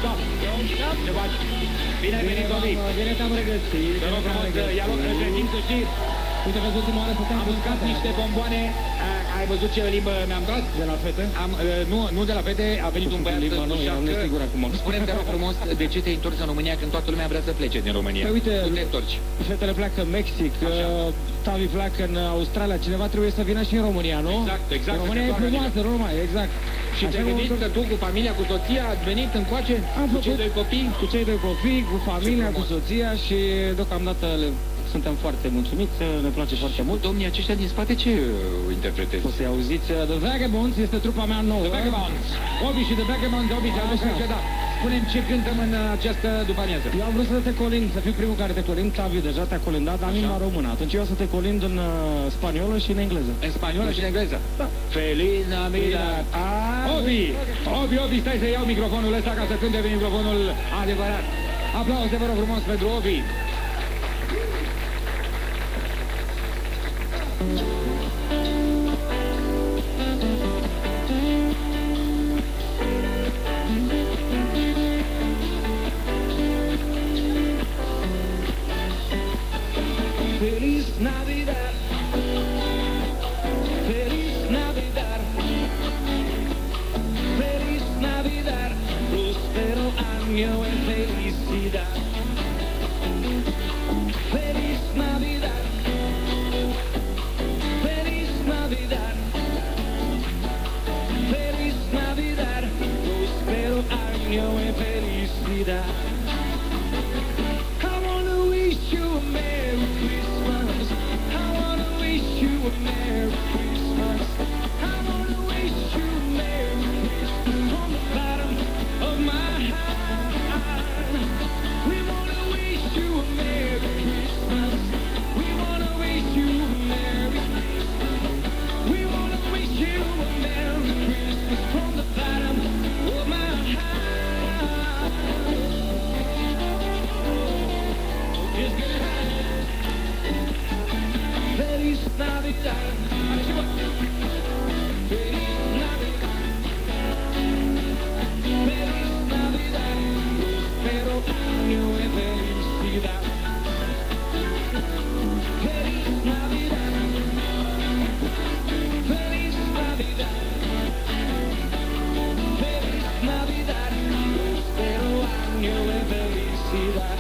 stop. Ce faci? Bine ai venit, Ovi. Bine te-am regăsit. Te rog frumos, ia loc, între timp să știi. Uite, vezi, ultima oară stăteam Am mâncat niște bomboane. Ai văzut ce limbă mi-am dat? De la fete? Nu de la fete, a venit un băiat limbă, nu, eram nesigur acum. Spune-mi, te rog frumos, de ce te-ai întors în România când toată lumea vrea să plece din România? Păi uite, tu te întorci. Fetele pleacă în Mexic, Tavi pleacă în Australia, cineva trebuie să vină și în România, nu? Exact. România e frumoasă, nu numai, exact. Și te-ai gândit că tu cu familia, cu soția, ați venit încoace? Cu cei doi copii? Cu cei doi copii, cu familia, cu soția și deocamdată suntem foarte mulțumiți, ne place foarte mult. Domnii aceștia din spate ce interpretezi? O să-i auziți, The Vagabonds este trupa mea nouă. The Vagabonds. Obi și The Vagabonds, Obi, te-am da. Spune-mi ce cântăm în această după-amiază. Eu am vrut să te colind, să fiu primul care te colind, Tavi deja te-a colindat, dar în limba română. Atunci eu o să te colind în spaniolă și în engleză. În spaniolă și în engleză? Da. Feliz Navidad! Obi, stai să iau microfonul ăsta ca să cânte pe microfonul adevărat. Aplauze, vă rog frumos, pentru Obi. Feliz Navidad, Feliz Navidad, Feliz Navidad, próspero año en felicidad. Feliz Navidad, Feliz Navidad, Feliz Navidad, próspero año en felicidad. I wanna wish you a Merry Christmas. I wanna wish you a Merry Christmas. I wanna wish you a Merry Christmas from the bottom of my heart. We wanna wish you a Merry Christmas. We wanna wish you a Merry Christmas. We wanna wish you a Merry Christmas from the bottom of my heart. Just get high. Feliz Navidad. Feliz Navidad. Feliz Navidad. Próspero año de felicidad. Feliz Navidad. Feliz Navidad. Feliz Navidad. Próspero año de felicidad.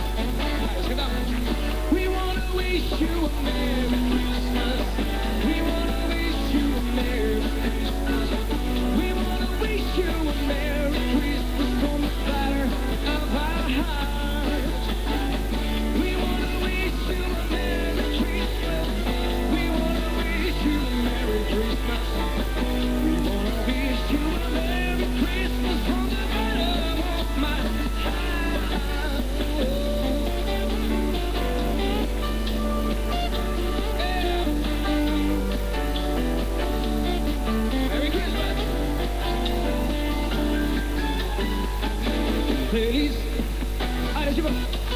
We wanna wish you a Merry Christmas. We wanna wish you a Merry Christmas. We wanna wish you a Merry Christmas from the bottom of our hearts. We wanna wish you a Merry Christmas. We wanna wish you a Merry Christmas. We wanna wish you a Merry Christmas from the bottom of my heart. Feliz. Hai,